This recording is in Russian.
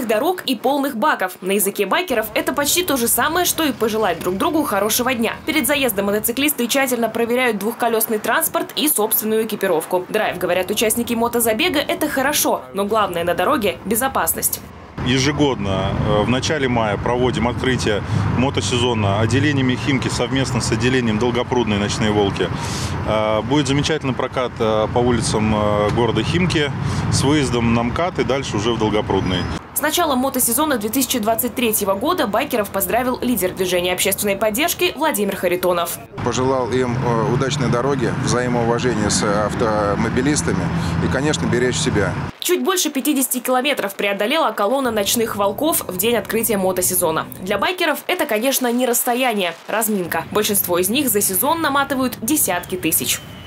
ровных дорог и полных баков. На языке байкеров это почти то же самое, что и пожелать друг другу хорошего дня. Перед заездом мотоциклисты тщательно проверяют двухколесный транспорт и собственную экипировку. Драйв, говорят участники мотозабега, это хорошо, но главное на дороге – безопасность. Ежегодно в начале мая проводим открытие мотосезона отделениями Химки совместно с отделением Долгопрудной «Ночные волки». Будет замечательный прокат по улицам города Химки с выездом на МКАД и дальше уже в Долгопрудный. С началом мотосезона 2023 года байкеров поздравил лидер движения общественной поддержки Владимир Харитонов. Пожелал им удачной дороги, взаимоуважения с автомобилистами и, конечно, беречь себя. Чуть больше 50 километров преодолела колонна «Ночных волков» в день открытия мотосезона. Для байкеров это, конечно, не расстояние, разминка. Большинство из них за сезон наматывают десятки тысяч.